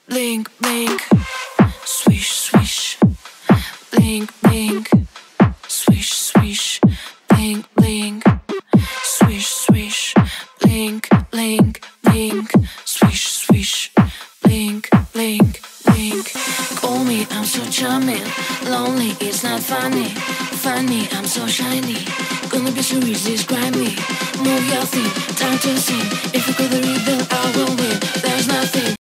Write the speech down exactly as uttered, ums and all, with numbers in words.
blink, blink, swish, swish, blink, blink, swish, swish, blink, blink, swish, swish, blink, blink, blink, swish, swish, blink, blink, blink. Call me, I'm so charming. Lonely, it's not funny. Funny, I'm so shiny. Gonna be so easy, describe me. Move your feet, time to sing. If you go the rhythm, I will win. There's nothing